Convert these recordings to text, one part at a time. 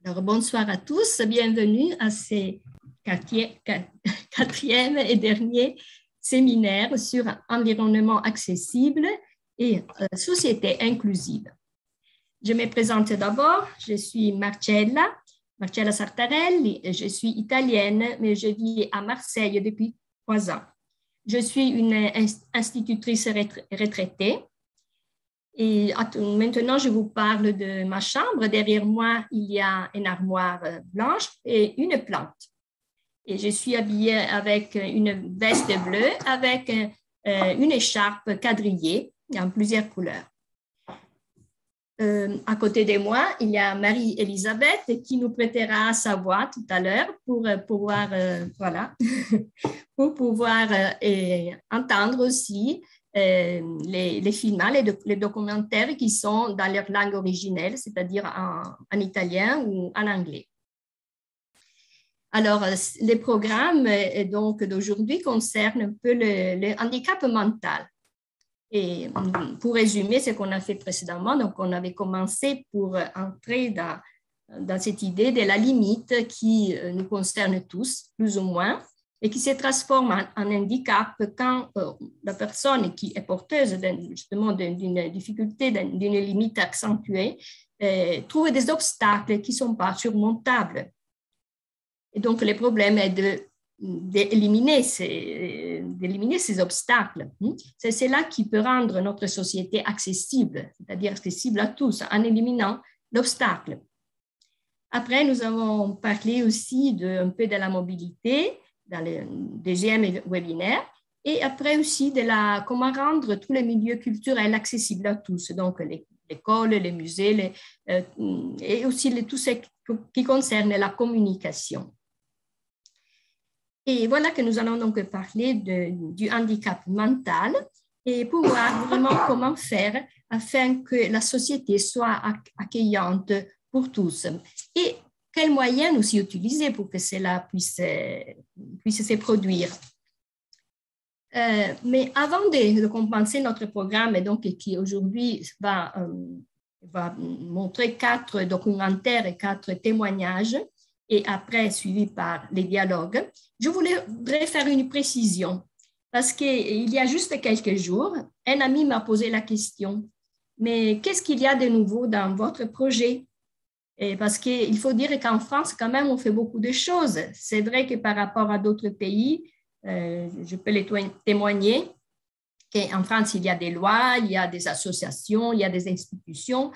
Alors, bonsoir à tous, bienvenue à ce quatrième et dernier séminaire sur environnement accessible et société inclusive. Je me présente d'abord, je suis Marcella Sartarelli, je suis italienne, mais je vis à Marseille depuis 3 ans. Je suis une institutrice retraitée. Et maintenant, je vous parle de ma chambre. Derrière moi, il y a une armoire blanche et une plante. Et je suis habillée avec une veste bleue, avec une écharpe quadrillée en plusieurs couleurs. À côté de moi, il y a Marie-Elisabeth qui nous prêtera sa voix tout à l'heure pour pouvoir, pour pouvoir entendre aussi les films, les documentaires qui sont dans leur langue originelle, c'est-à-dire en italien ou en anglais. Alors, les programmes d'aujourd'hui concernent un peu le handicap mental. Et pour résumer ce qu'on a fait précédemment, donc on avait commencé pour entrer dans cette idée de la limite qui nous concerne tous, plus ou moins, et qui se transforme en handicap quand la personne qui est porteuse justement d'une difficulté, d'une limite accentuée, trouve des obstacles qui ne sont pas surmontables. Et donc, le problème est d'éliminer ces obstacles. C'est cela qui peut rendre notre société accessible, c'est-à-dire accessible à tous, en éliminant l'obstacle. Après, nous avons parlé aussi un peu de la mobilité, dans le deuxième webinaire, et après aussi comment rendre tous les milieux culturels accessibles à tous, donc l'école, les musées, et aussi tout ce qui concerne la communication. Et voilà que nous allons donc parler du handicap mental et pour voir vraiment comment faire afin que la société soit accueillante pour tous. Et quels moyens aussi utiliser pour que cela puisse se produire. Mais avant de commencer notre programme, et donc qui aujourd'hui va montrer 4 documentaires et 4 témoignages, et après suivi par les dialogues, je voudrais faire une précision. Parce qu'il y a juste quelques jours, un ami m'a posé la question, mais qu'est-ce qu'il y a de nouveau dans votre projet? Et parce qu'il faut dire qu'en France, quand même, on fait beaucoup de choses. C'est vrai que par rapport à d'autres pays, je peux les témoigner qu'en France, il y a des lois, il y a des associations, il y a des institutions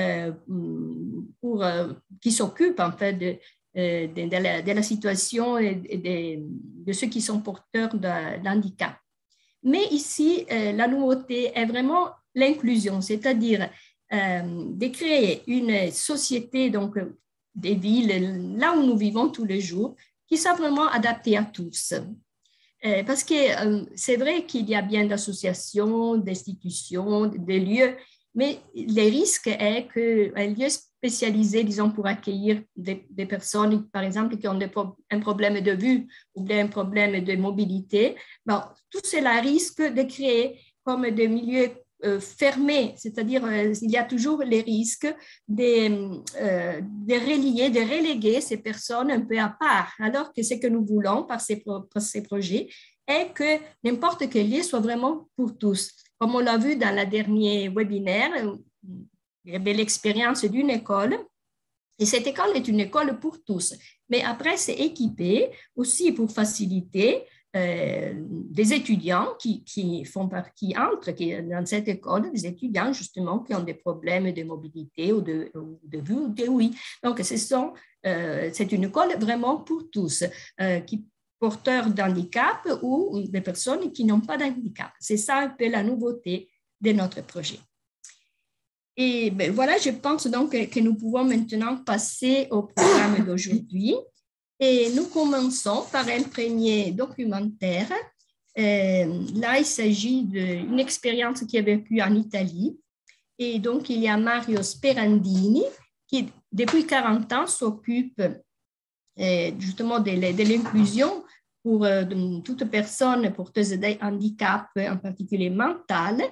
qui s'occupent en fait de la situation et de ceux qui sont porteurs d'handicap. Mais ici, la nouveauté est vraiment l'inclusion, c'est-à-dire de créer une société, donc des villes, là où nous vivons tous les jours, qui sont vraiment adaptées à tous. Parce que c'est vrai qu'il y a bien d'associations, d'institutions, de lieux, mais le risque est qu'un lieu spécialisé, disons, pour accueillir des personnes, par exemple, qui ont un problème de vue ou bien un problème de mobilité, bon, tout cela risque de créer comme des milieux fermés, c'est-à-dire il y a toujours les risques de relier, de reléguer ces personnes un peu à part, alors que ce que nous voulons par ces projets est que n'importe quel lieu soit vraiment pour tous. Comme on l'a vu dans le dernier webinaire, il y avait l'expérience d'une école, et cette école est une école pour tous. Mais après, c'est équipé aussi pour faciliter des étudiants qui entrent dans cette école, des étudiants justement qui ont des problèmes de mobilité ou de vue ou de ouïe. Donc, c'est une école vraiment pour tous, qui porteurs d'handicap ou des personnes qui n'ont pas d'handicap. C'est ça un peu la nouveauté de notre projet. Et ben, voilà, je pense donc que nous pouvons maintenant passer au programme d'aujourd'hui. Et nous commençons par un premier documentaire. Là, il s'agit d'une expérience qui est vécue en Italie. Et donc, il y a Mario Sperandini qui, depuis 40 ans, s'occupe justement de l'inclusion pour toute personne porteuse de handicap, en particulier mental.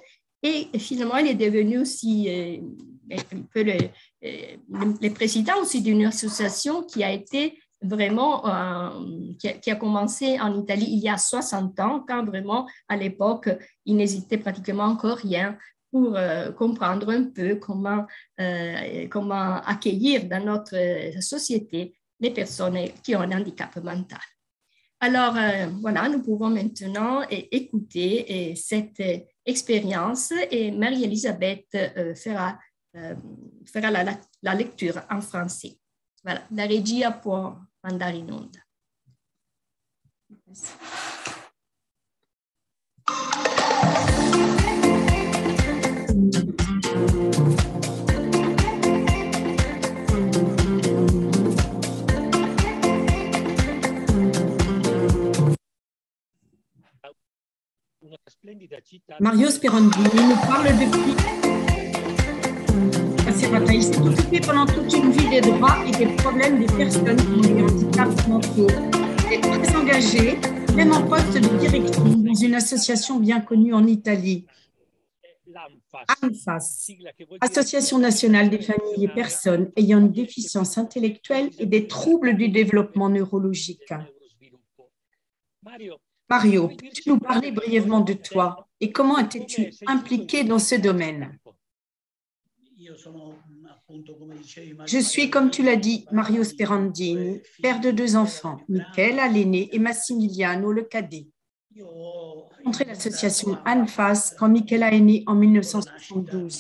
Et finalement, il est devenu aussi un peu le président aussi d'une association qui a été vraiment, qui a commencé en Italie il y a 60 ans, quand vraiment, à l'époque, il n'hésitait pratiquement encore rien pour comprendre un peu comment accueillir dans notre société les personnes qui ont un handicap mental. Alors, voilà, nous pouvons maintenant écouter cette expérience et Marie-Elisabeth fera la lecture en français. Voilà, la regia può andare in onda. Mario Sperandini nous parle depuis. Il s'est occupé pendant toute une vie des droits et des problèmes des personnes qui ont des handicaps mentaux. Il est très engagé, même en poste de direction dans une association bien connue en Italie. ANFAS, Association nationale des familles et personnes ayant une déficience intellectuelle et des troubles du développement neurologique. Mario, peux-tu nous parler brièvement de toi et comment étais-tu impliqué dans ce domaine? Je suis, comme tu l'as dit, Mario Sperandini, père de 2 enfants, Michela, l'aîné, et Massimiliano, le cadet. J'ai rencontré l'association ANFAS quand Michela est née en 1972.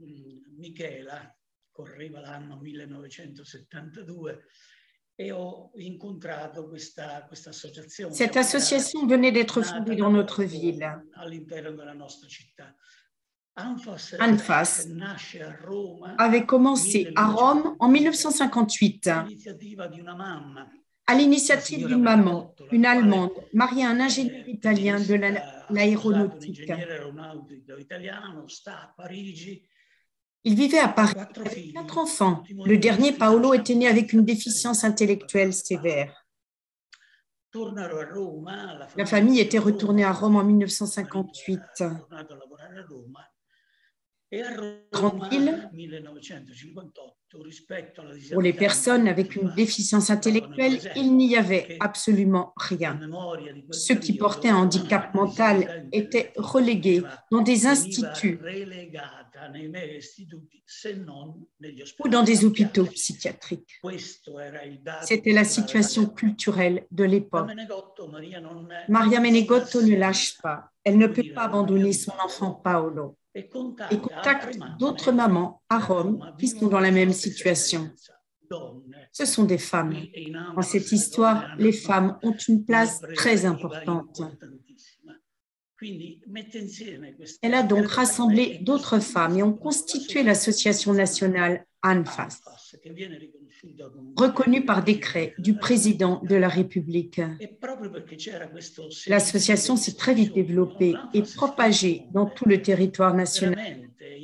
Cette association venait d'être fondée dans notre ville. ANFAS avait commencé à Rome en 1958 à l'initiative d'une maman, une Allemande, mariée à un ingénieur italien de l'aéronautique. Il vivait à Paris avec 4 enfants. Le dernier, Paolo, était né avec une déficience intellectuelle sévère. La famille était retournée à Rome en 1958. Grande ville, pour les personnes avec une déficience intellectuelle, il n'y avait absolument rien. Ceux qui portaient un handicap mental étaient relégués dans des instituts ou dans des hôpitaux psychiatriques. C'était la situation culturelle de l'époque. Maria Menegotto ne lâche pas. Elle ne peut pas abandonner son enfant Paolo et contacte d'autres mamans à Rome qui sont dans la même situation. Ce sont des femmes. Dans cette histoire, les femmes ont une place très importante. Elle a donc rassemblé d'autres femmes et ont constitué l'association nationale ANFAS, reconnue par décret du président de la République. L'association s'est très vite développée et propagée dans tout le territoire national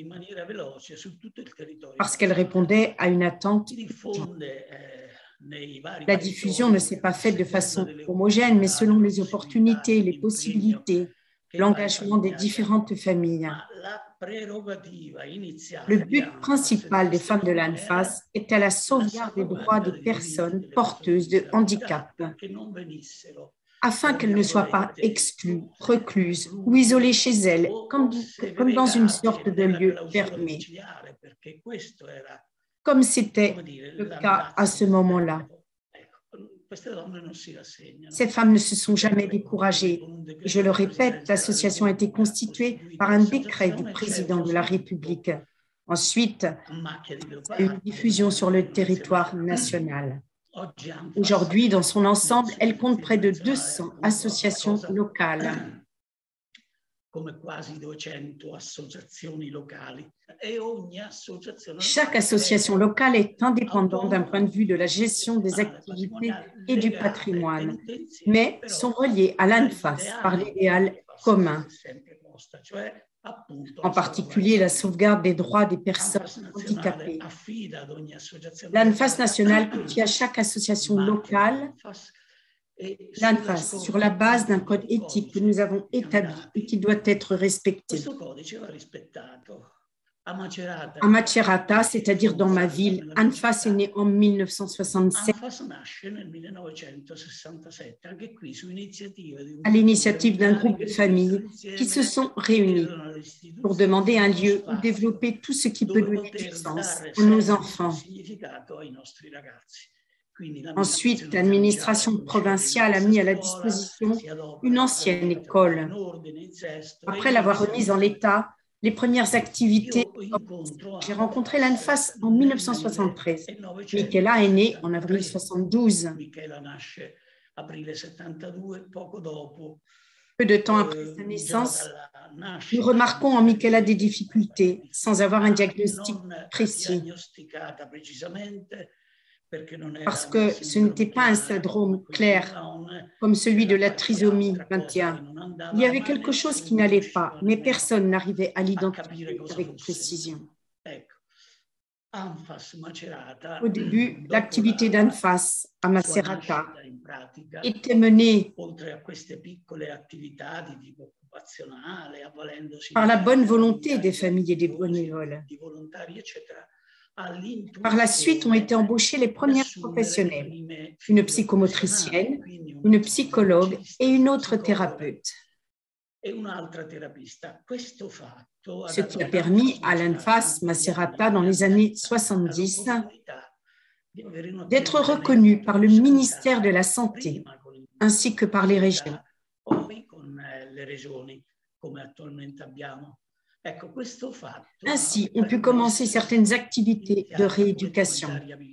parce qu'elle répondait à une attente. La diffusion ne s'est pas faite de façon homogène, mais selon les opportunités, les possibilités, l'engagement des différentes familles. Le but principal des femmes de l'ANFAS était la sauvegarde des droits des personnes porteuses de handicap, afin qu'elles ne soient pas exclues, recluses ou isolées chez elles, comme dans une sorte de lieu fermé, comme c'était le cas à ce moment-là. Ces femmes ne se sont jamais découragées. Je le répète, l'association a été constituée par un décret du président de la République. Ensuite, une diffusion sur le territoire national. Aujourd'hui, dans son ensemble, elle compte près de 200 associations locales. Chaque association locale est indépendante d'un point de vue de la gestion des activités et du patrimoine, mais sont reliées à l'ANFAS par l'idéal commun, en particulier la sauvegarde des droits des personnes handicapées. L'ANFAS nationale confie à chaque association locale L'ANFAS, sur la base d'un code éthique que nous avons établi et qui doit être respecté. À Macerata, c'est-à-dire dans ma ville, ANFAS est né en 1967 à l'initiative d'un groupe de familles qui se sont réunis pour demander un lieu où développer tout ce qui peut donner du sens à nos enfants. Ensuite, l'administration provinciale a mis à la disposition une ancienne école. Après l'avoir remise en l'état, les premières activités. J'ai rencontré l'ANFAS en 1973. Michela est née en avril 1972. Peu de temps après sa naissance, nous remarquons en Michela des difficultés sans avoir un diagnostic précis. Parce que ce n'était pas un syndrome clair comme celui de la trisomie 21. Il y avait quelque chose qui n'allait pas, mais personne n'arrivait à l'identifier avec précision. Au début, l'activité d'ANFAS à Macerata était menée par la bonne volonté des familles et des bénévoles. Par la suite, ont été embauchés les premières professionnels, une psychomotricienne, une psychologue et une autre thérapeute. Ce qui a permis à l'ANFAS Macerata dans les années 70 d'être reconnu par le ministère de la Santé ainsi que par les régions. Ainsi, on pu commencer certaines activités de rééducation.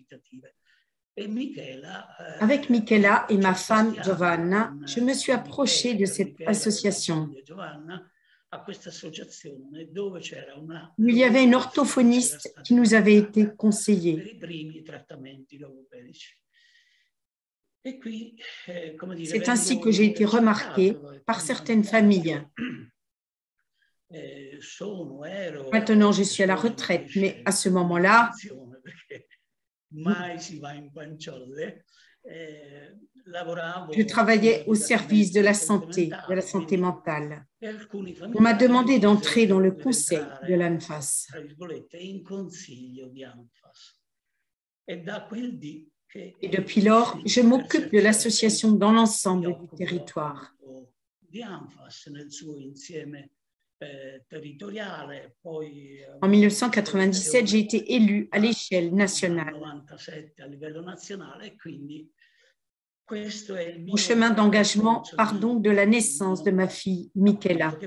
Avec Michela et ma femme Giovanna, je me suis approchée de cette association. Il y avait une orthophoniste qui nous avait été conseillée. C'est ainsi que j'ai été remarquée par certaines familles. Maintenant, je suis à la retraite, mais à ce moment-là, je travaillais au service de la santé mentale. On m'a demandé d'entrer dans le conseil de l'ANFAS. Et depuis lors, je m'occupe de l'association dans l'ensemble du territoire. En 1997, j'ai été élue à l'échelle nationale. Mon chemin d'engagement part donc de la naissance de ma fille Michela,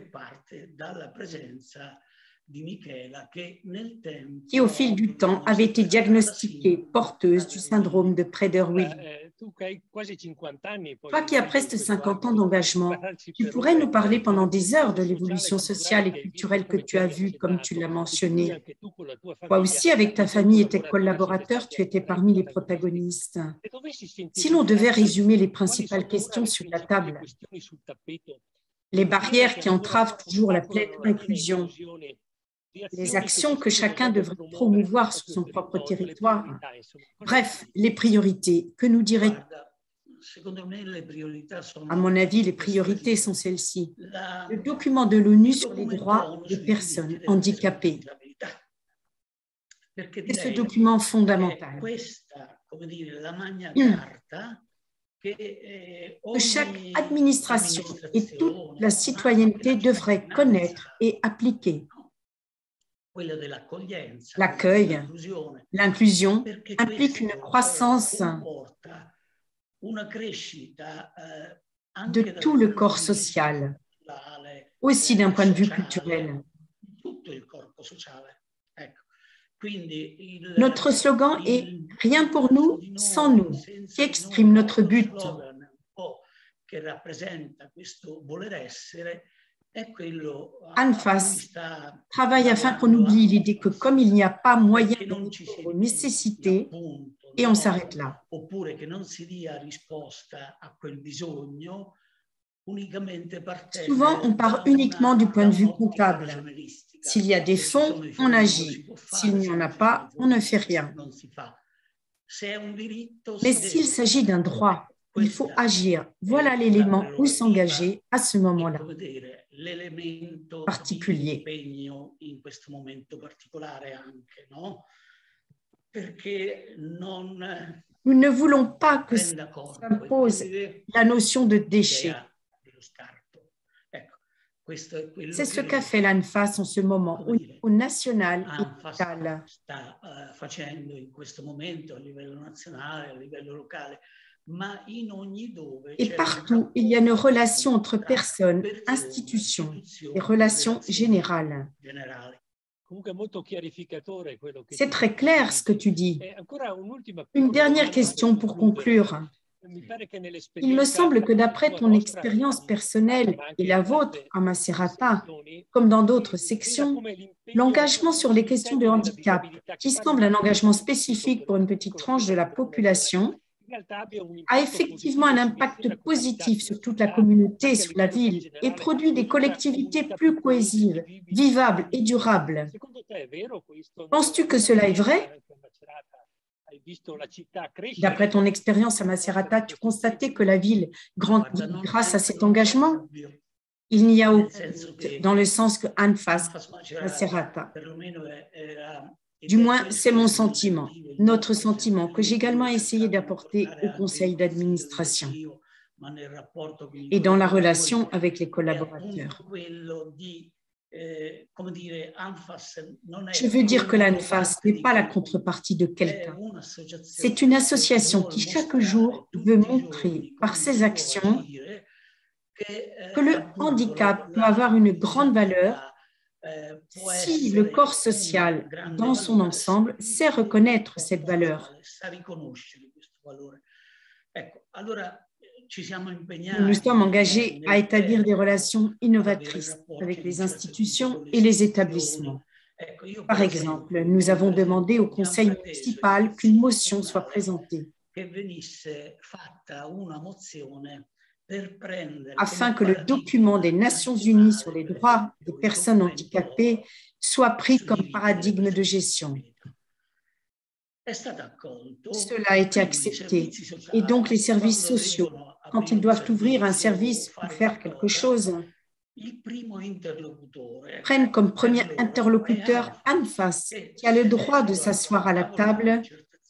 qui au fil du temps avait été diagnostiquée porteuse du syndrome de Prader-Willi. Toi qui as presque 50 ans d'engagement, tu pourrais nous parler pendant des heures de l'évolution sociale et culturelle que tu as vue, comme tu l'as mentionné. Toi aussi, avec ta famille et tes collaborateurs, tu étais parmi les protagonistes. Si l'on devait résumer les principales questions sur la table, les barrières qui entravent toujours la pleine inclusion, les actions que chacun devrait promouvoir sur son propre territoire. Bref, les priorités, que nous dirais-tu? À mon avis, les priorités sont celles-ci. Le document de l'ONU sur les droits des personnes handicapées. C'est ce document fondamental que chaque administration et toute la citoyenneté devraient connaître et appliquer. L'accueil, l'inclusion implique une croissance de tout le corps social, aussi d'un point de vue culturel. Notre slogan est « Rien pour nous, sans nous », qui exprime notre but. ANFAS travaille afin qu'on oublie l'idée que comme il n'y a pas moyen de répondre aux nécessités, et on s'arrête là. Souvent, on part uniquement du point de vue comptable. S'il y a des fonds, on agit. S'il n'y en a pas, on ne fait rien. Mais s'il s'agit d'un droit, il faut agir. Voilà l'élément où s'engager à ce moment-là particulier. Nous ne voulons pas que s'impose la notion de déchet. C'est ce qu'a fait l'ANFAS en ce moment, au niveau national et local. Et partout, il y a une relation entre personnes, institutions, des relations générales. C'est très clair ce que tu dis. Une dernière question pour conclure. Il me semble que d'après ton expérience personnelle et la vôtre à Macerata, comme dans d'autres sections, l'engagement sur les questions de handicap, qui semble un engagement spécifique pour une petite tranche de la population, a effectivement un impact positif sur toute la communauté, sur la ville, et produit des collectivités plus cohésives, vivables et durables. Penses-tu que cela est vrai? D'après ton expérience à Macerata, tu constatais que la ville grandit grâce à cet engagement? Il n'y a aucun doute dans le sens que ANFAS, Macerata. Du moins, c'est mon sentiment, notre sentiment, que j'ai également essayé d'apporter au conseil d'administration et dans la relation avec les collaborateurs. Je veux dire que l'ANFAS n'est pas la contrepartie de quelqu'un. C'est une association qui, chaque jour, veut montrer par ses actions que le handicap peut avoir une grande valeur si le corps social, dans son ensemble, sait reconnaître cette valeur. Nous nous sommes engagés à établir des relations innovatrices avec les institutions et les établissements. Par exemple, nous avons demandé au conseil municipal qu'une motion soit présentée afin que le document des Nations Unies sur les droits des personnes handicapées soit pris comme paradigme de gestion. Cela a été accepté et donc les services sociaux, quand ils doivent ouvrir un service ou faire quelque chose, prennent comme premier interlocuteur ANFAS, qui a le droit de s'asseoir à la table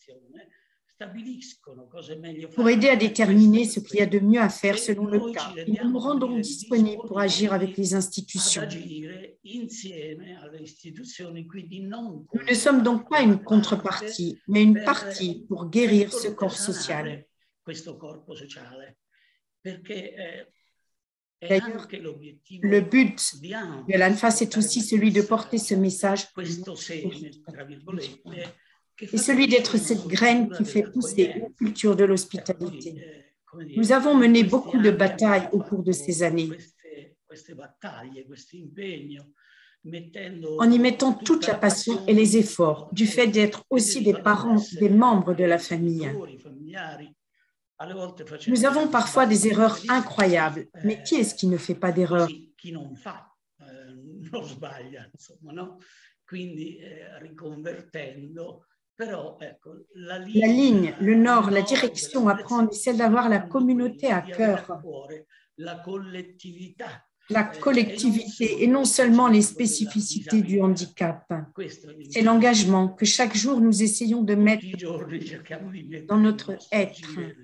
pour aider à déterminer ce qu'il y a de mieux à faire selon le cas. Et nous nous rendons disponibles pour agir avec les institutions. Nous ne sommes donc pas une contrepartie, mais une partie pour guérir ce corps social. D'ailleurs, le but de l'ANFAS est aussi celui de porter ce message et celui d'être cette graine qui fait pousser la culture de l'hospitalité. Nous avons mené beaucoup de batailles au cours de ces années, en y mettant toute la passion et les efforts, du fait d'être aussi des parents, des membres de la famille. Nous avons parfois des erreurs incroyables, mais qui est-ce qui ne fait pas d'erreurs? La ligne, le nord, la direction à prendre, c'est celle d'avoir la communauté à cœur, la collectivité et non seulement les spécificités du handicap. C'est l'engagement que chaque jour nous essayons de mettre dans notre être.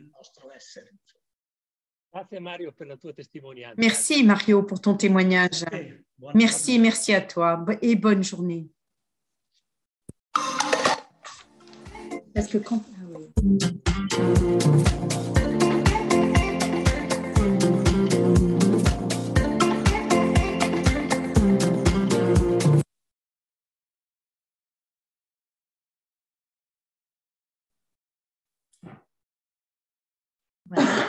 Merci Mario pour ton témoignage. Merci à toi et bonne journée. Parce que quand... Voilà.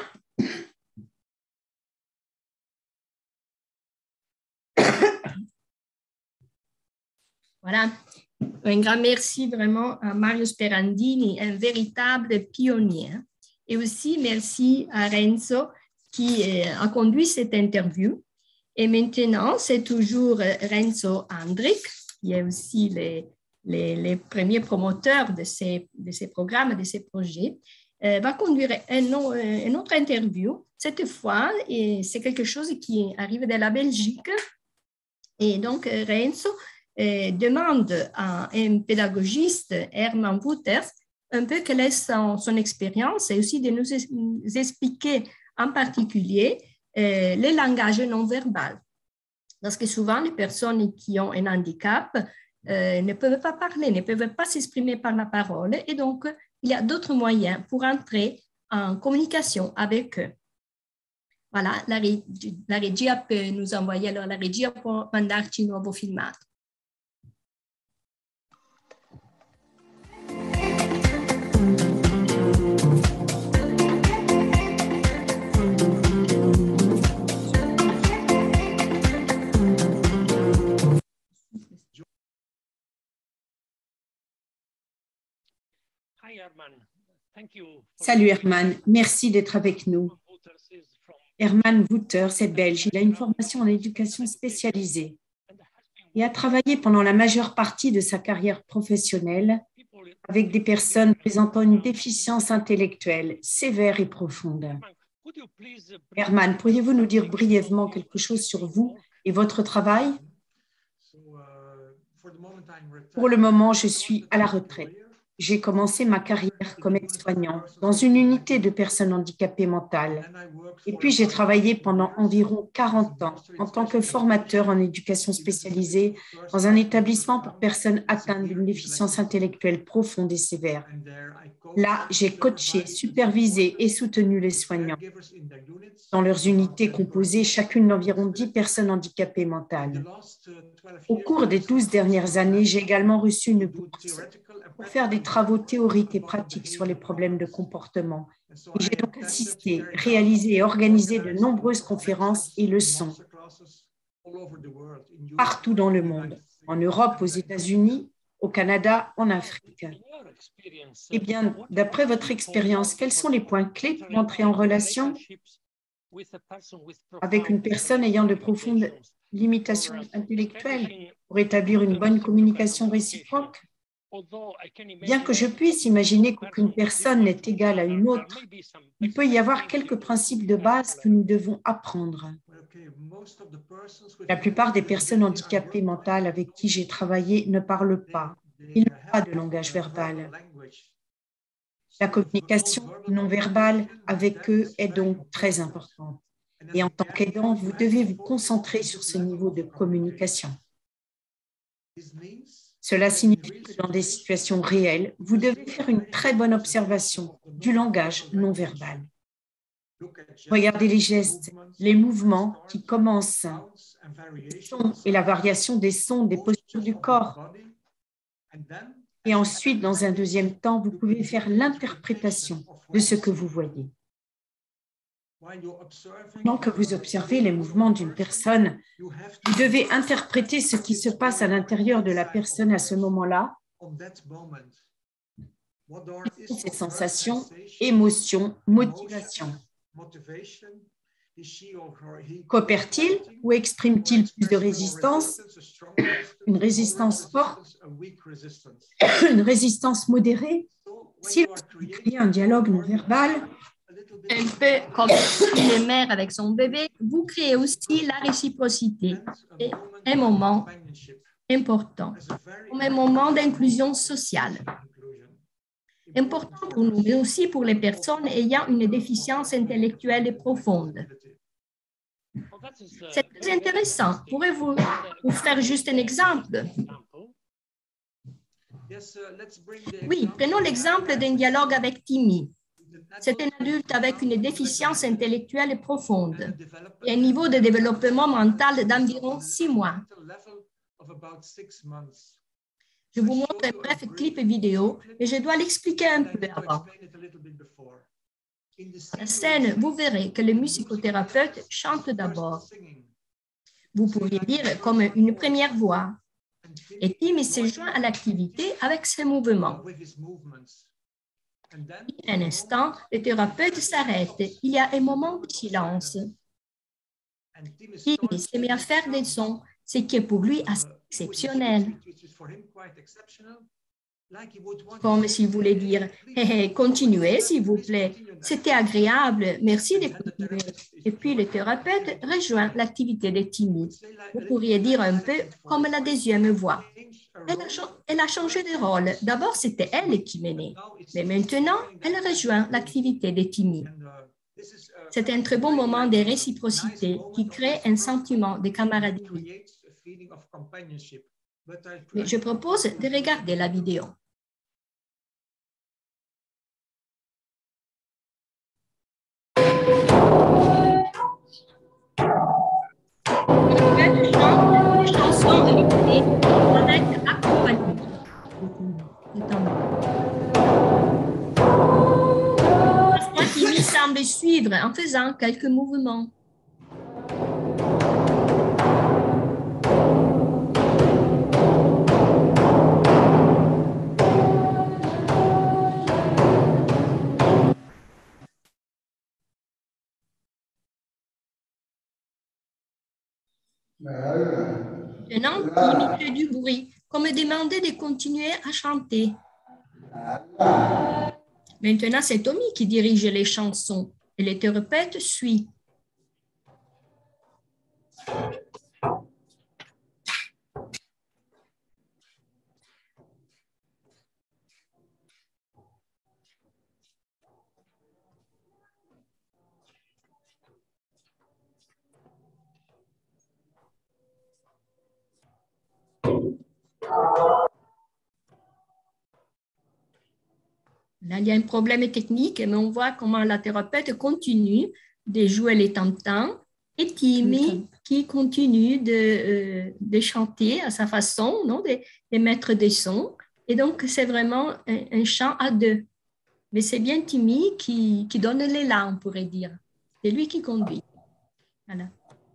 Voilà. Un grand merci vraiment à Mario Sperandini, un véritable pionnier. Et aussi merci à Renzo qui a conduit cette interview. Et maintenant, c'est toujours Renzo Andrik, qui est aussi les premiers promoteurs de ces programmes, de ces projets. va conduire une autre interview. Cette fois, c'est quelque chose qui arrive de la Belgique. Et donc, Renzo demande à un pédagogiste, Herman Wouters, un peu quelle est son expérience et aussi de nous expliquer en particulier le langage non verbal. Parce que souvent, les personnes qui ont un handicap ne peuvent pas parler, ne peuvent pas s'exprimer par la parole. Et donc, il y a d'autres moyens pour entrer en communication avec eux. Voilà, la regia peut nous envoyer, alors la regia può mandarci un nuovo filmato. Salut Herman, merci d'être avec nous. Herman Wouters est belge, il a une formation en éducation spécialisée et a travaillé pendant la majeure partie de sa carrière professionnelle avec des personnes présentant une déficience intellectuelle sévère et profonde. Herman, pourriez-vous nous dire brièvement quelque chose sur vous et votre travail? Pour le moment, je suis à la retraite. J'ai commencé ma carrière comme aide-soignant dans une unité de personnes handicapées mentales. Et puis, j'ai travaillé pendant environ 40 ans en tant que formateur en éducation spécialisée dans un établissement pour personnes atteintes d'une déficience intellectuelle profonde et sévère. Là, j'ai coaché, supervisé et soutenu les soignants dans leurs unités composées chacune d'environ 10 personnes handicapées mentales. Au cours des 12 dernières années, j'ai également reçu une bourse pour faire des travaux théoriques et pratiques sur les problèmes de comportement. Et j'ai donc assisté, réalisé et organisé de nombreuses conférences et leçons partout dans le monde, en Europe, aux États-Unis, au Canada, en Afrique. Eh bien, d'après votre expérience, quels sont les points clés pour entrer en relation avec une personne ayant de profondes limitations intellectuelles pour établir une bonne communication réciproque? Bien que je puisse imaginer qu'aucune personne n'est égale à une autre, il peut y avoir quelques principes de base que nous devons apprendre. La plupart des personnes handicapées mentales avec qui j'ai travaillé ne parlent pas. Il n'y a pas de langage verbal. La communication non verbale avec eux est donc très importante. Et en tant qu'aidant, vous devez vous concentrer sur ce niveau de communication. Cela signifie que dans des situations réelles, vous devez faire une très bonne observation du langage non verbal. Regardez les gestes, les mouvements qui commencent, les sons et la variation des sons, des postures du corps. Et ensuite, dans un deuxième temps, vous pouvez faire l'interprétation de ce que vous voyez. Pendant que vous observez les mouvements d'une personne, vous devez interpréter ce qui se passe à l'intérieur de la personne à ce moment-là, ses sensations, émotions, motivations. Coopère-t-il ou exprime-t-il plus de résistance, une résistance forte, une résistance modérée? S'il crée un dialogue non verbal, un peu comme une mère avec son bébé, vous créez aussi la réciprocité et un moment important, comme un moment d'inclusion sociale. Important pour nous, mais aussi pour les personnes ayant une déficience intellectuelle profonde. C'est très intéressant. Pourrez-vous faire juste un exemple? Oui, prenons l'exemple d'un dialogue avec Timmy. C'est un adulte avec une déficience intellectuelle profonde et un niveau de développement mental d'environ 6 mois. Je vous montre un bref clip vidéo, mais je dois l'expliquer un peu avant. Dans la scène, vous verrez que le musicothérapeute chante d'abord. Vous pourriez dire comme une première voix. Et Tim se joint à l'activité avec ses mouvements. Un instant, le thérapeute s'arrête. Il y a un moment de silence. Tim se met à faire des sons, ce qui est pour lui assez exceptionnel. Comme s'il voulait dire hey, « continuez s'il vous plaît, c'était agréable, merci de continuer ». Et puis le thérapeute rejoint l'activité de Timmy. Vous pourriez dire un peu comme la deuxième voix. Elle a changé de rôle. D'abord, c'était elle qui menait, mais maintenant, elle rejoint l'activité de Timmy. C'est un très bon moment de réciprocité qui crée un sentiment de camaraderie. Mais je propose de regarder la vidéo. Elle chante une chanson rythmée avec accompagnement. Parfois, Timmy semble suivre en faisant quelques mouvements. Maintenant, Timmy fait du bruit, comme demander de continuer à chanter. Maintenant, c'est Tommy qui dirige les chansons et le thérapeute suit. Là, il y a un problème technique, mais on voit comment la thérapeute continue de jouer les tam-tams et Timmy qui continue de chanter à sa façon, non, de mettre des sons. Et donc, c'est vraiment un chant à deux. Mais c'est bien Timmy qui donne l'élan, on pourrait dire. C'est lui qui conduit. Voilà.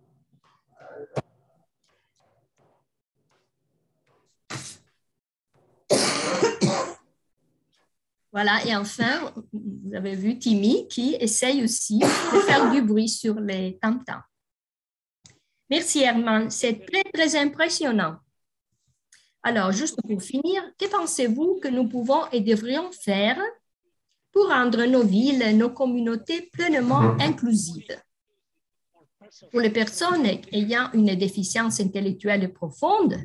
Voilà, et enfin, vous avez vu Timmy qui essaye aussi de faire du bruit sur les tam-tams. Merci Herman, c'est très, très impressionnant. Alors, juste pour finir, que pensez-vous que nous pouvons et devrions faire pour rendre nos villes, nos communautés pleinement inclusives? Pour les personnes ayant une déficience intellectuelle profonde,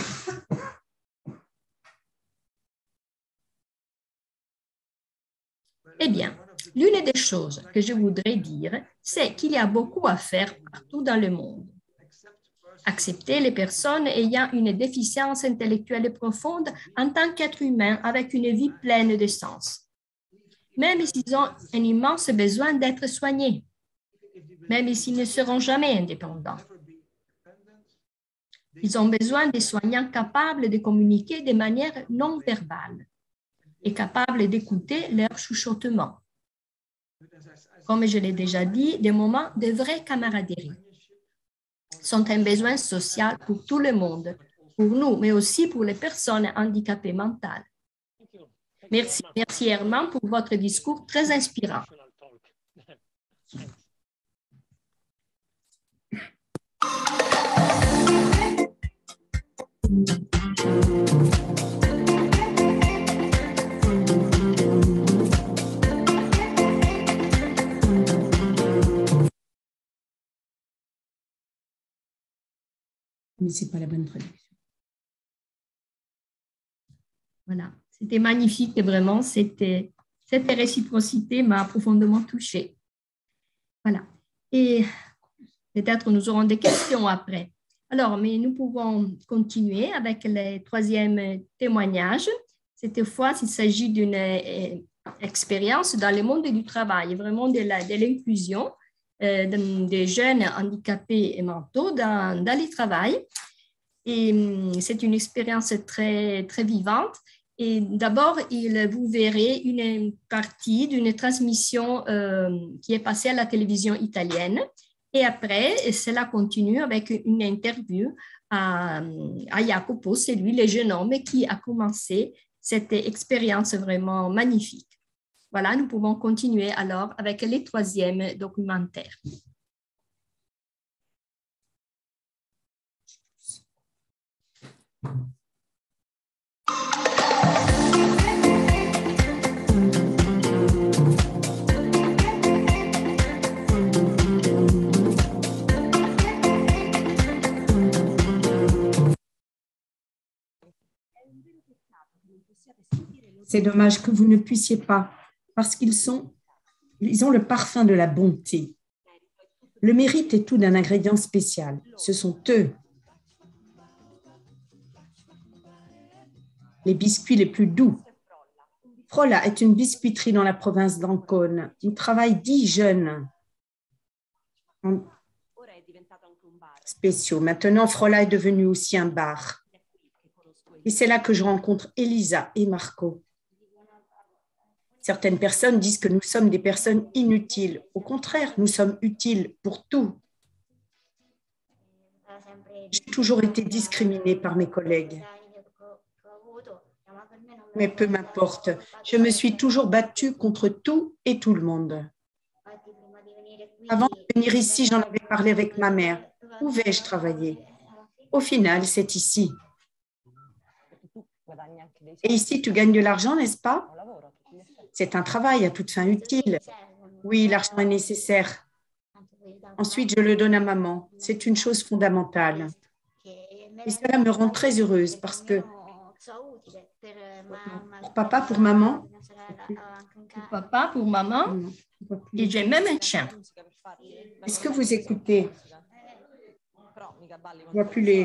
eh bien, l'une des choses que je voudrais dire, c'est qu'il y a beaucoup à faire partout dans le monde. Accepter les personnes ayant une déficience intellectuelle profonde en tant qu'être humain avec une vie pleine de sens. Même s'ils ont un immense besoin d'être soignés, même s'ils ne seront jamais indépendants. Ils ont besoin de soignants capables de communiquer de manière non verbale et capables d'écouter leurs chuchotements. Comme je l'ai déjà dit, des moments de vraie camaraderie sont un besoin social pour tout le monde, pour nous, mais aussi pour les personnes handicapées mentales. Merci, merci Herman pour votre discours très inspirant. Mais ce n'est pas la bonne traduction. Voilà, c'était magnifique, vraiment, cette réciprocité m'a profondément touchée. Voilà, et peut-être nous aurons des questions après. Alors, mais nous pouvons continuer avec le troisième témoignage. Cette fois, il s'agit d'une expérience dans le monde du travail, vraiment de l'inclusion des jeunes handicapés et mentaux dans le travail. Et c'est une expérience très, très vivante. Et d'abord, vous verrez une partie d'une transmission qui est passée à la télévision italienne. Et après, cela continue avec une interview à Jacopo, c'est lui, le jeune homme qui a commencé cette expérience vraiment magnifique. Voilà, nous pouvons continuer alors avec le troisième documentaire. C'est dommage que vous ne puissiez pas, parce ils ont le parfum de la bonté. Le mérite est tout d'un ingrédient spécial. Ce sont eux, les biscuits les plus doux. Frola est une biscuiterie dans la province d'Ancône où travaillent 10 jeunes spéciaux. Maintenant, Frola est devenu aussi un bar. Et c'est là que je rencontre Elisa et Marco. Certaines personnes disent que nous sommes des personnes inutiles. Au contraire, nous sommes utiles pour tout. J'ai toujours été discriminée par mes collègues. Mais peu m'importe, je me suis toujours battue contre tout et tout le monde. Avant de venir ici, j'en avais parlé avec ma mère. Où vais-je travailler? Au final, c'est ici. Et ici, tu gagnes de l'argent, n'est-ce pas? C'est un travail à toute fin utile. Oui, l'argent est nécessaire. Ensuite, je le donne à maman. C'est une chose fondamentale. Et cela me rend très heureuse parce que pour papa, pour maman, Pour papa, pour maman, et j'ai même un chien. Est-ce que vous écoutez? Je ne vois plus les...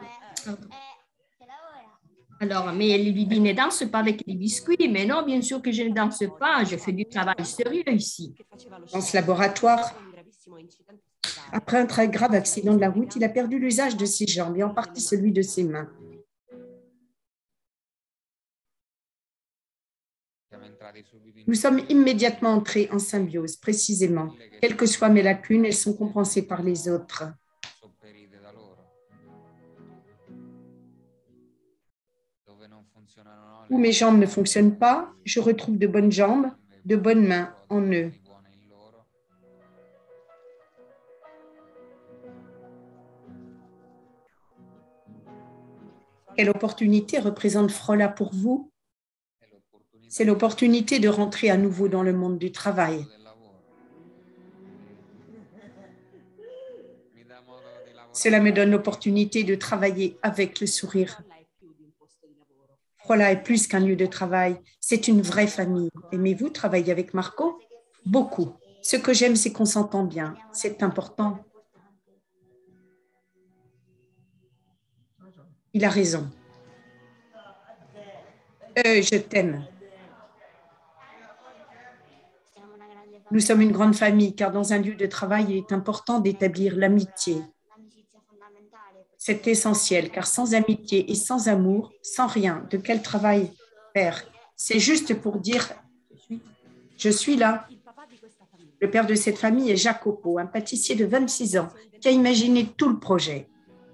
Alors, mais Lydie ne danse pas avec les biscuits, mais non, bien sûr que je ne danse pas, je fais du travail sérieux ici. Dans ce laboratoire, après un très grave accident de la route, il a perdu l'usage de ses jambes et en partie celui de ses mains. Nous sommes immédiatement entrés en symbiose, précisément. Quelles que soient mes lacunes, elles sont compensées par les autres. Où mes jambes ne fonctionnent pas, je retrouve de bonnes jambes, de bonnes mains en eux. Quelle opportunité représente Frola pour vous? C'est l'opportunité de rentrer à nouveau dans le monde du travail. Cela me donne l'opportunité de travailler avec le sourire. Frola est plus qu'un lieu de travail, c'est une vraie famille. Aimez-vous travailler avec Marco? Beaucoup. Ce que j'aime, c'est qu'on s'entend bien. C'est important. Il a raison. Je t'aime. Nous sommes une grande famille, car dans un lieu de travail, il est important d'établir l'amitié. C'est essentiel, car sans amitié et sans amour, sans rien, de quel travail faire? C'est juste pour dire « je suis là ». Le père de cette famille est Jacopo, un pâtissier de 26 ans, qui a imaginé tout le projet.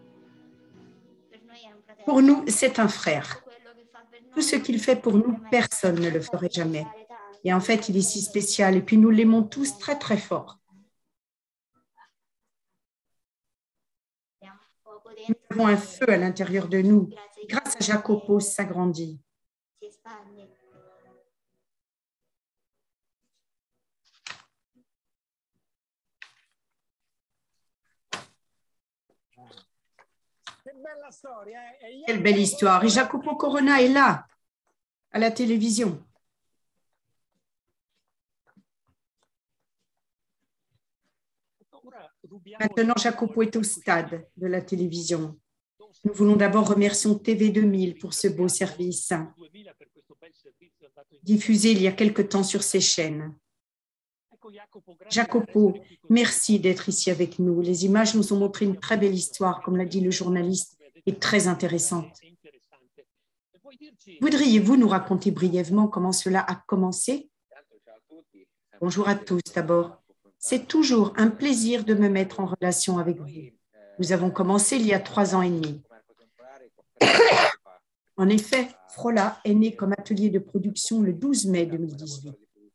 Pour nous, c'est un frère. Tout ce qu'il fait pour nous, personne ne le ferait jamais. Et en fait, il est si spécial, et puis nous l'aimons tous très, très fort. Nous avons un feu à l'intérieur de nous. Grâce à Jacopo, ça grandit. Quelle belle histoire. Et Jacopo Corona est là, à la télévision. Maintenant, Jacopo est au stade de la télévision. Nous voulons d'abord remercier TV 2000 pour ce beau service, diffusé il y a quelque temps sur ces chaînes. Jacopo, merci d'être ici avec nous. Les images nous ont montré une très belle histoire, comme l'a dit le journaliste, et très intéressante. Voudriez-vous nous raconter brièvement comment cela a commencé? Bonjour à tous d'abord. C'est toujours un plaisir de me mettre en relation avec vous. Nous avons commencé il y a 3 ans et demi. En effet, Frola est né comme atelier de production le 12 mai 2018.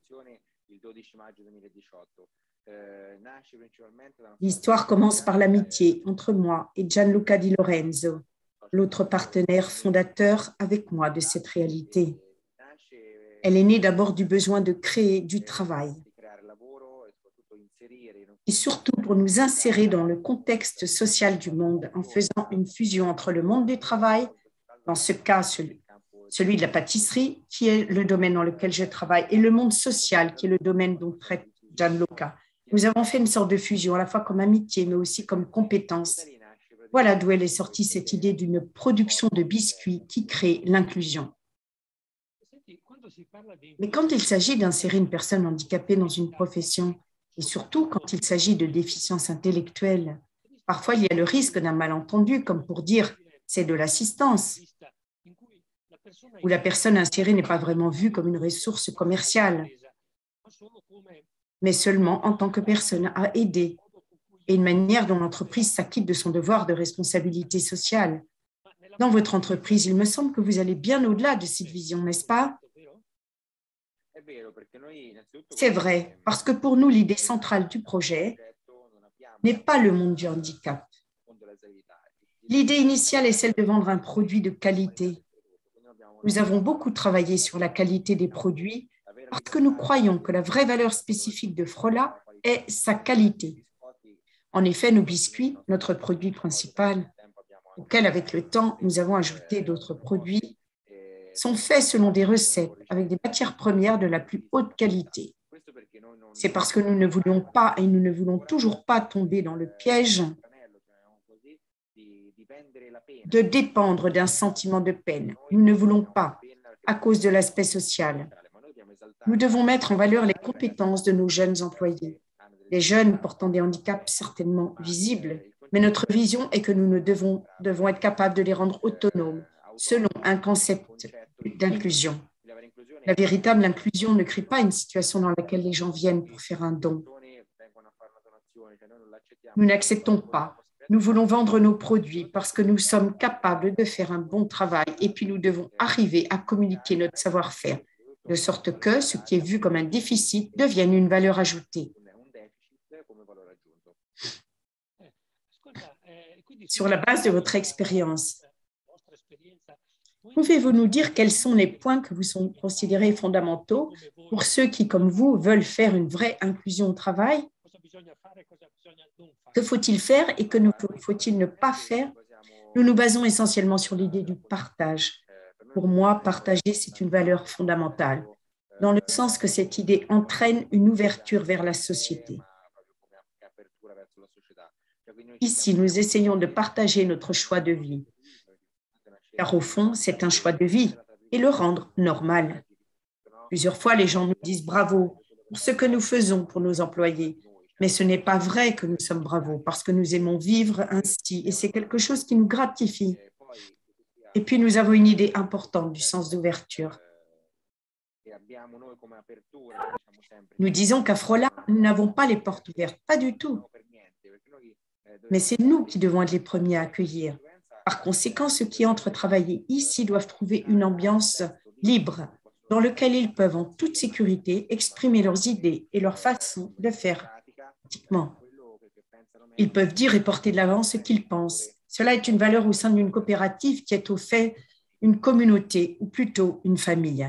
L'histoire commence par l'amitié entre moi et Gianluca Di Lorenzo, l'autre partenaire fondateur avec moi de cette réalité. Elle est née d'abord du besoin de créer du travail et surtout pour nous insérer dans le contexte social du monde en faisant une fusion entre le monde du travail, dans ce cas celui de la pâtisserie, qui est le domaine dans lequel je travaille, et le monde social, qui est le domaine dont traite Gianluca. Nous avons fait une sorte de fusion, à la fois comme amitié, mais aussi comme compétence. Voilà d'où elle est sortie cette idée d'une production de biscuits qui crée l'inclusion. Mais quand il s'agit d'insérer une personne handicapée dans une profession, et surtout quand il s'agit de déficience intellectuelle, parfois il y a le risque d'un malentendu, comme pour dire « c'est de l'assistance », où la personne insérée n'est pas vraiment vue comme une ressource commerciale, mais seulement en tant que personne à aider et une manière dont l'entreprise s'acquitte de son devoir de responsabilité sociale. Dans votre entreprise, il me semble que vous allez bien au-delà de cette vision, n'est-ce pas? C'est vrai, parce que pour nous, l'idée centrale du projet n'est pas le monde du handicap. L'idée initiale est celle de vendre un produit de qualité. Nous avons beaucoup travaillé sur la qualité des produits parce que nous croyons que la vraie valeur spécifique de Frola est sa qualité. En effet, nos biscuits, notre produit principal, auquel avec le temps nous avons ajouté d'autres produits, sont faits selon des recettes avec des matières premières de la plus haute qualité. C'est parce que nous ne voulions pas et nous ne voulons toujours pas tomber dans le piège de dépendre d'un sentiment de peine. Nous ne voulons pas, à cause de l'aspect social. Nous devons mettre en valeur les compétences de nos jeunes employés. Les jeunes portant des handicaps certainement visibles, mais notre vision est que nous devons être capables de les rendre autonomes selon un concept d'inclusion. La véritable inclusion ne crée pas une situation dans laquelle les gens viennent pour faire un don. Nous n'acceptons pas. Nous voulons vendre nos produits parce que nous sommes capables de faire un bon travail et puis nous devons arriver à communiquer notre savoir-faire, de sorte que ce qui est vu comme un déficit devienne une valeur ajoutée. Sur la base de votre expérience, pouvez-vous nous dire quels sont les points que vous considérez fondamentaux pour ceux qui, comme vous, veulent faire une vraie inclusion au travail? Que faut-il faire et que faut-il ne pas faire? Nous nous basons essentiellement sur l'idée du partage. Pour moi, partager, c'est une valeur fondamentale, dans le sens que cette idée entraîne une ouverture vers la société. Ici, nous essayons de partager notre choix de vie, car au fond, c'est un choix de vie et le rendre normal. Plusieurs fois, les gens nous disent bravo pour ce que nous faisons pour nos employés, mais ce n'est pas vrai que nous sommes bravos parce que nous aimons vivre ainsi et c'est quelque chose qui nous gratifie. Et puis, nous avons une idée importante du sens d'ouverture. Nous disons qu'à Frola, nous n'avons pas les portes ouvertes, pas du tout. Mais c'est nous qui devons être les premiers à accueillir. Par conséquent, ceux qui entrent travailler ici doivent trouver une ambiance libre dans laquelle ils peuvent en toute sécurité exprimer leurs idées et leur façon de faire pratiquement. Ils peuvent dire et porter de l'avant ce qu'ils pensent. Cela est une valeur au sein d'une coopérative qui est au fait une communauté ou plutôt une famille.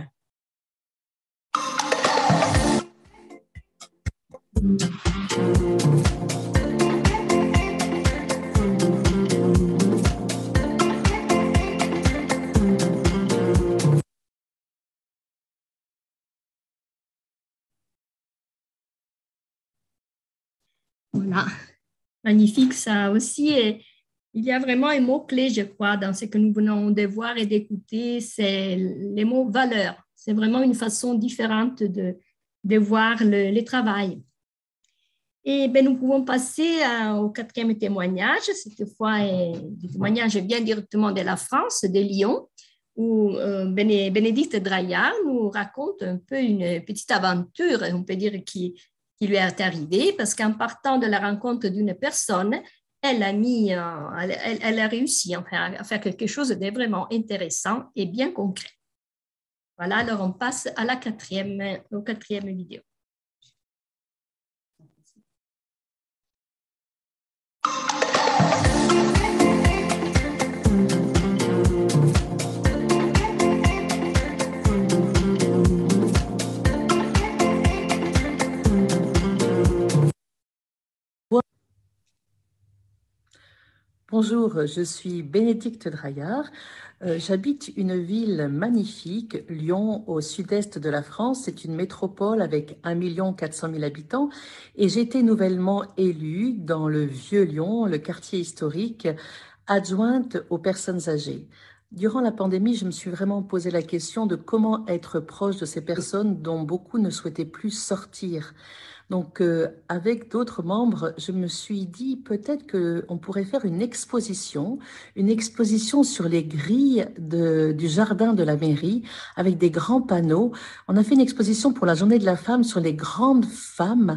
Voilà, magnifique ça aussi. Et il y a vraiment un mot-clé, je crois, dans ce que nous venons de voir et d'écouter, c'est les mots valeur. C'est vraiment une façon différente de voir le travail. Et bien, nous pouvons passer au quatrième témoignage. Cette fois, un témoignage vient directement de la France, de Lyon, où Bénédicte Draillard nous raconte un peu une petite aventure, on peut dire, qui lui est arrivée, parce qu'en partant de la rencontre d'une personne, elle a réussi enfin, à faire quelque chose de vraiment intéressant et bien concret. Voilà, alors on passe à au quatrième vidéo. Bonjour, je suis Bénédicte Draillard. J'habite une ville magnifique, Lyon, au sud-est de la France. C'est une métropole avec 1 400 000 habitants et j'ai été nouvellement élue dans le Vieux Lyon, le quartier historique, adjointe aux personnes âgées. Durant la pandémie, je me suis vraiment posé la question de comment être proche de ces personnes dont beaucoup ne souhaitaient plus sortir. Donc, avec d'autres membres, je me suis dit peut-être qu'on pourrait faire une exposition sur les grilles du jardin de la mairie avec des grands panneaux. On a fait une exposition pour la Journée de la femme sur les grandes femmes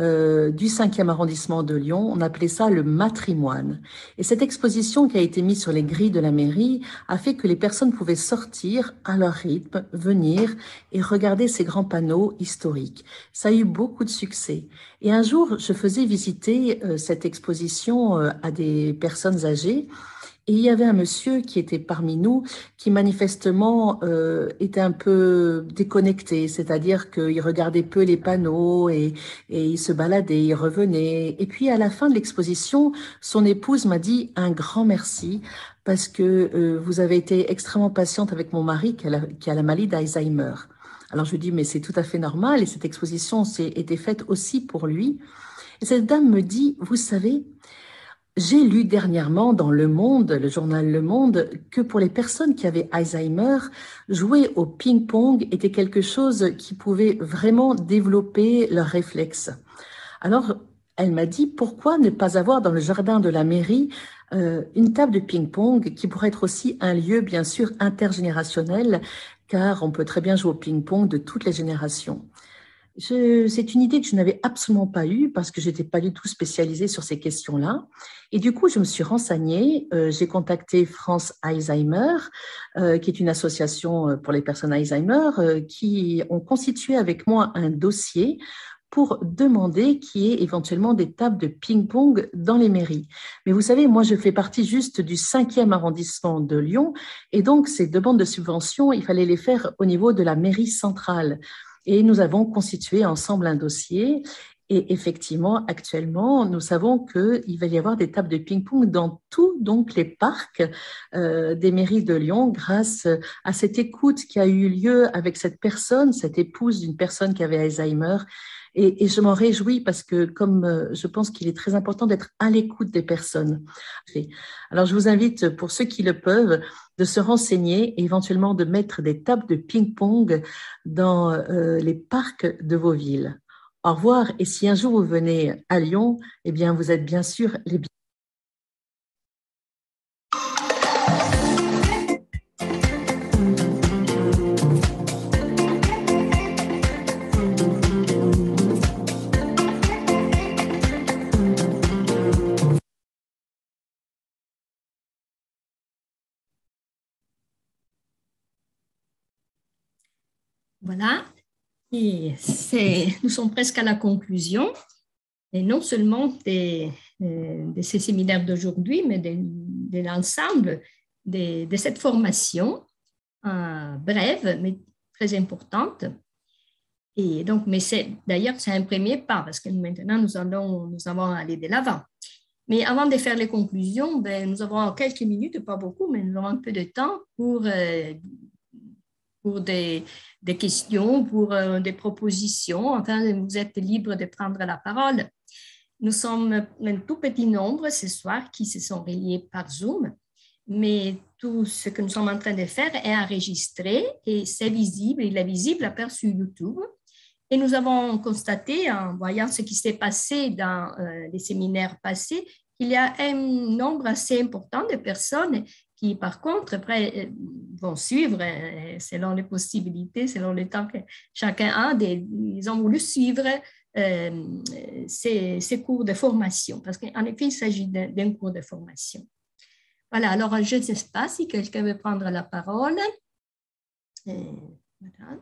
du 5e arrondissement de Lyon. On appelait ça le matrimoine. Et cette exposition qui a été mise sur les grilles de la mairie a fait que les personnes pouvaient sortir à leur rythme, venir et regarder ces grands panneaux historiques. Ça a eu beaucoup de succès. Et un jour, je faisais visiter cette exposition à des personnes âgées et il y avait un monsieur qui était parmi nous qui manifestement était un peu déconnecté, c'est-à-dire qu'il regardait peu les panneaux et il se baladait, il revenait. Et puis à la fin de l'exposition, son épouse m'a dit un grand merci parce que vous avez été extrêmement patiente avec mon mari qui a la maladie d'Alzheimer. Alors je lui dis, mais c'est tout à fait normal et cette exposition était faite aussi pour lui. Et cette dame me dit, vous savez, j'ai lu dernièrement dans Le Monde, le journal Le Monde, que pour les personnes qui avaient Alzheimer, jouer au ping-pong était quelque chose qui pouvait vraiment développer leurs réflexes. Alors, elle m'a dit, pourquoi ne pas avoir dans le jardin de la mairie une table de ping-pong qui pourrait être aussi un lieu, bien sûr, intergénérationnel, car on peut très bien jouer au ping-pong de toutes les générations. C'est une idée que je n'avais absolument pas eue parce que je n'étais pas du tout spécialisée sur ces questions-là. Et du coup, je me suis renseignée. J'ai contacté France Alzheimer, qui est une association pour les personnes Alzheimer, qui ont constitué avec moi un dossier pour demander qu'il y ait éventuellement des tables de ping-pong dans les mairies. Mais vous savez, moi, je fais partie juste du 5e arrondissement de Lyon, et donc ces demandes de subventions, il fallait les faire au niveau de la mairie centrale. Et nous avons constitué ensemble un dossier. Et effectivement, actuellement, nous savons qu'il va y avoir des tables de ping-pong dans tous donc les parcs des mairies de Lyon grâce à cette écoute qui a eu lieu avec cette personne, cette épouse d'une personne qui avait Alzheimer. Et je m'en réjouis parce que comme je pense qu'il est très important d'être à l'écoute des personnes. Alors, je vous invite, pour ceux qui le peuvent, de se renseigner et éventuellement de mettre des tables de ping-pong dans les parcs de vos villes. Au revoir. Et si un jour vous venez à Lyon, eh bien, vous êtes bien sûr les bienvenus. Voilà, et nous sommes presque à la conclusion, et non seulement de ces séminaires d'aujourd'hui, mais de l'ensemble de cette formation brève, mais très importante. Et donc, mais d'ailleurs, c'est un premier pas, parce que maintenant, nous allons aller de l'avant. Mais avant de faire les conclusions, nous avons quelques minutes, pas beaucoup, mais nous avons un peu de temps pour des questions, pour des propositions. Enfin, vous êtes libre de prendre la parole. Nous sommes un tout petit nombre ce soir qui se sont reliés par Zoom, mais tout ce que nous sommes en train de faire est enregistré et c'est visible, il est visible après sur YouTube. Et nous avons constaté, en voyant ce qui s'est passé dans les séminaires passés, qu'il y a un nombre assez important de personnes qui, par contre, après, vont suivre selon les possibilités, selon le temps que chacun a. Ils ont voulu suivre ces cours de formation, parce qu'en effet, il s'agit d'un cours de formation. Voilà, alors je ne sais pas si quelqu'un veut prendre la parole. Voilà.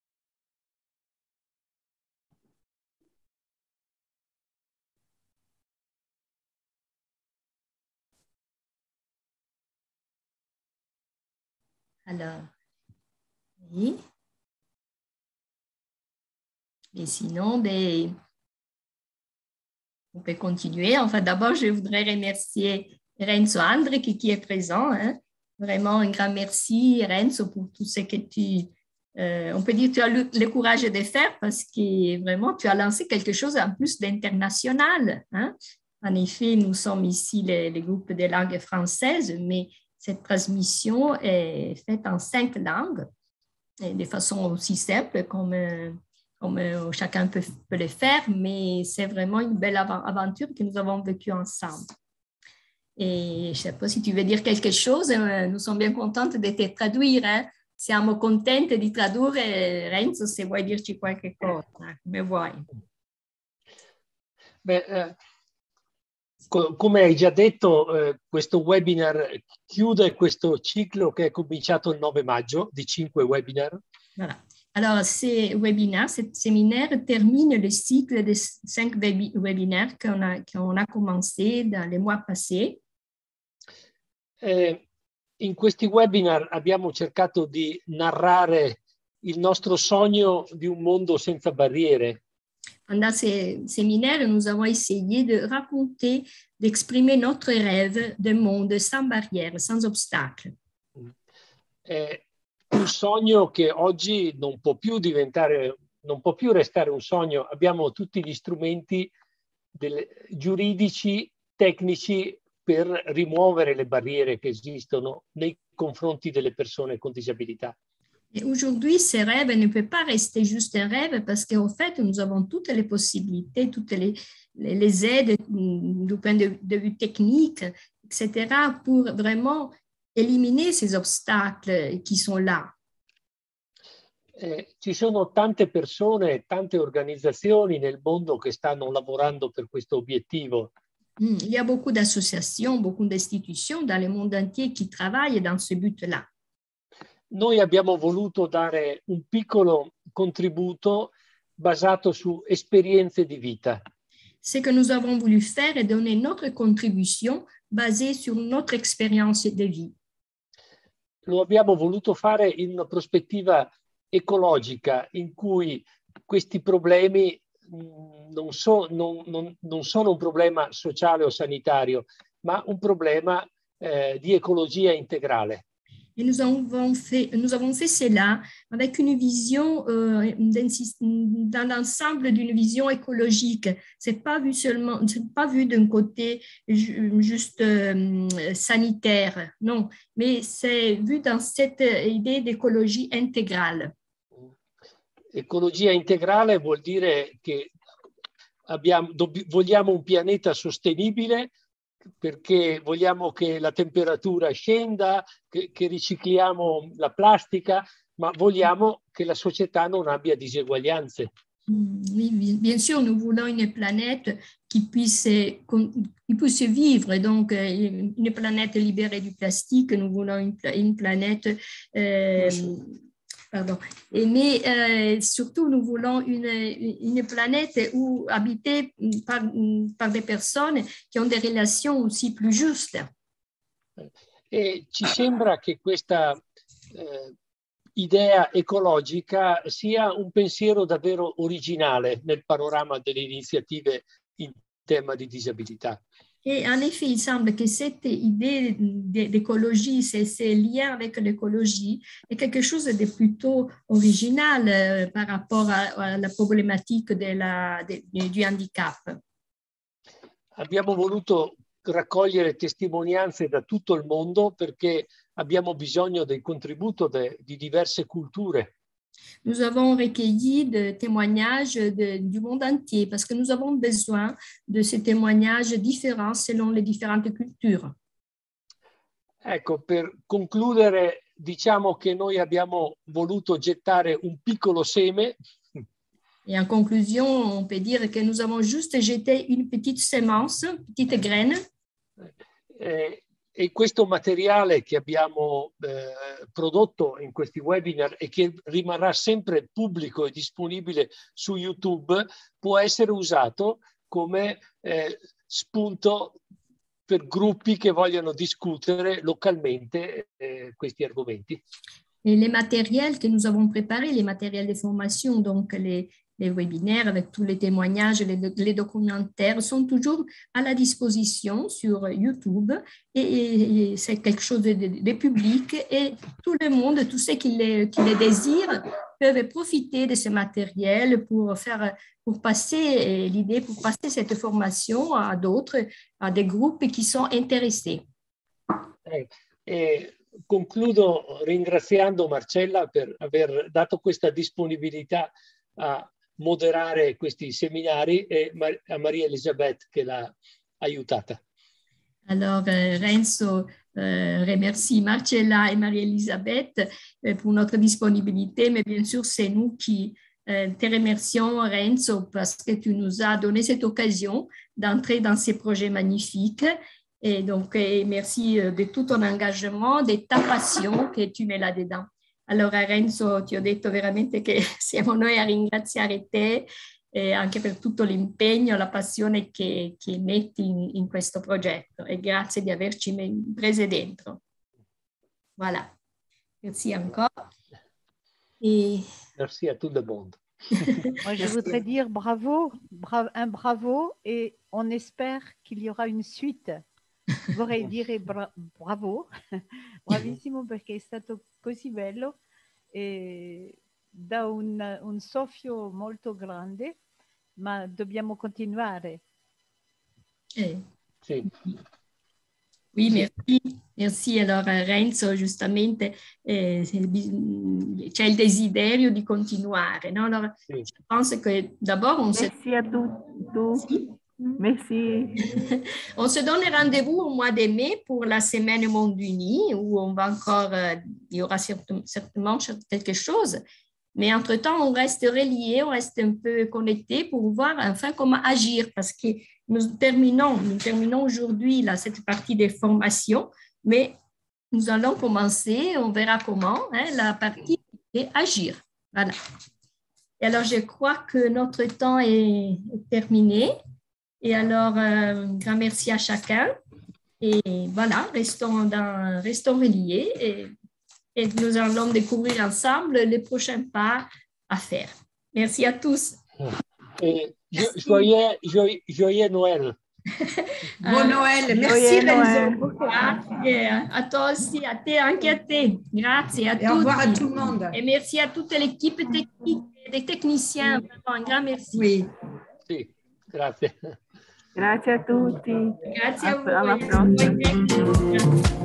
Alors, oui. Et sinon, on peut continuer. Enfin, d'abord, je voudrais remercier Renzo Andre qui est présent. Hein. Vraiment un grand merci, Renzo, pour tout ce que on peut dire que tu as le courage de faire parce que vraiment, tu as lancé quelque chose en plus d'international. Hein. En effet, nous sommes ici le groupe des langues françaises, mais cette transmission est faite en 5 langues, et de façon aussi simple comme chacun peut le faire, mais c'est vraiment une belle aventure que nous avons vécue ensemble. Et je ne sais pas si tu veux dire quelque chose, nous sommes bien contentes de te traduire. Hein? Siamo contente di tradurre, Renzo, se vuoi dirci qualche cosa, come vuoi. Beh, come hai già detto, questo webinar chiude questo ciclo che è cominciato il 9 maggio di 5 webinar. Voilà. Alors, ces webinaires, ce séminaire termine le cycle de 5 webinaires qu'on a commencé dans les mois passés. In questi webinar abbiamo cercato di narrare il nostro sogno di un mondo senza barriere. Pendant ces séminaires, nous avons essayé de raconter, d'exprimer notre rêve d'un monde sans barrières, sans obstacles. Un sogno che oggi non può più restare un sogno. Abbiamo tutti gli strumenti giuridici, tecnici per rimuovere le barriere che esistono nei confronti delle persone con disabilità. Et aujourd'hui, ce rêve ne peut pas rester juste un rêve parce qu'en fait, nous avons toutes les possibilités, toutes les aides du point de vue technique, etc., pour vraiment éliminer ces obstacles qui sont là. Ci sono tante persone, tante organizzazioni nel mondo che stanno lavorando per questo obiettivo. Il y a beaucoup d'associations, beaucoup d'institutions dans le monde entier qui travaillent dans ce but-là. Noi abbiamo voluto dare un piccolo contributo basato su esperienze di vita. Ce que nous avons voulu faire est donner notre contribution basée sur notre expérience de vie. Lo abbiamo voluto fare in una prospettiva ecologica in cui questi problemi non sono un problema sociale o sanitario, ma un problema di ecologia integrale. Et nous avons fait cela avec une vision dans l'ensemble d'une vision écologique. C'est pas vu d'un côté juste sanitaire, non, mais c'est vu dans cette idée d'écologie intégrale. Ecologia integrale vuol dire che vogliamo un pianeta sostenibile perché vogliamo che la temperatura scenda, che ricicliamo la plastica, ma vogliamo che la società non abbia diseguaglianze. Oui, bien sûr, nous voulons une planète qui puisse vivre, donc une planète libérée du plastique. Nous voulons une planète... Pardon. Mais surtout, nous voulons une planète où habitée par des personnes qui ont des relations aussi plus justes. E ci sembra che questa idea ecologica sia un pensiero davvero originale nel panorama delle iniziative in tema di disabilità. Et en effet, il semble que cette idée d'écologie, ces liens avec l'écologie, est quelque chose de plutôt original par rapport à la problématique du handicap. Abbiamo voluto raccogliere testimonianze da tutto il mondo perché abbiamo bisogno del contributo di diverse culture. Nous avons recueilli des témoignages du monde entier parce que nous avons besoin de ces témoignages différents selon les différentes cultures. Ecco, per concludere, diciamo che noi abbiamo voluto gettare un piccolo seme. Et en conclusion, on peut dire que nous avons juste jeté une petite semence, une petite graine. E questo materiale che abbiamo prodotto in questi webinar e che rimarrà sempre pubblico e disponibile su YouTube può essere usato come spunto per gruppi che vogliono discutere localmente questi argomenti. Et les matériels que nous avons préparés, les matériels de formation, donc les les webinaires avec tous les témoignages, les documentaires sont toujours à la disposition sur YouTube et c'est quelque chose de public et tout le monde, tous ceux qui les désirent, peuvent profiter de ce matériel pour passer l'idée, pour passer cette formation à d'autres, à des groupes qui sont intéressés. Concludo ringraziando Marcella per aver dato questa disponibilità a moderare questi seminari et a Maria Elisabeth che l'ha aiutata. Alors, Renzo remercie Marcella et Marie-Elisabeth pour notre disponibilité, mais bien sûr, c'est nous qui te remercions, Renzo, parce que tu nous as donné cette occasion d'entrer dans ces projets magnifiques. Et donc, merci de tout ton engagement, de ta passion che tu mets là-dedans. Allora, Renzo, ti ho detto veramente che siamo noi a ringraziare te anche per tutto l'impegno, la passione che metti in questo progetto e grazie di averci prese dentro. Voilà. Merci encore. Et... Merci à tout le monde. Moi, je voudrais dire bravo, un bravo et on espère qu'il y aura une suite. Vorrei dire bravo, bravissimo perché è stato così bello e da un soffio molto grande, ma dobbiamo continuare. Sì. Oui, merci. Merci. Alors, Renzo, giustamente c'è il desiderio di continuare. No? Alors, je pense que d'abord, merci à tous. Merci. On se donne rendez-vous au mois de mai pour la Semaine Monde Uni où on va encore, il y aura certainement quelque chose. Mais entre-temps, on reste reliés, on reste un peu connectés pour voir enfin comment agir parce que nous terminons aujourd'hui cette partie des formations, mais nous allons commencer, on verra comment, la partie est agir. Voilà. Et alors, je crois que notre temps est terminé. Et alors, grand merci à chacun. Et voilà, restons reliés et nous allons découvrir ensemble les prochains pas à faire. Merci à tous. Et joyeux Noël. Bon Noël. Merci Renzo. À toi aussi, à te anche a te. Grazie a tutti. Et au revoir à tout le monde. Et merci à toute l'équipe technique, des techniciens. Vraiment, un grand merci. Oui. Sì, grazie. Grazie a tutti. Grazie a voi. Alla prossima.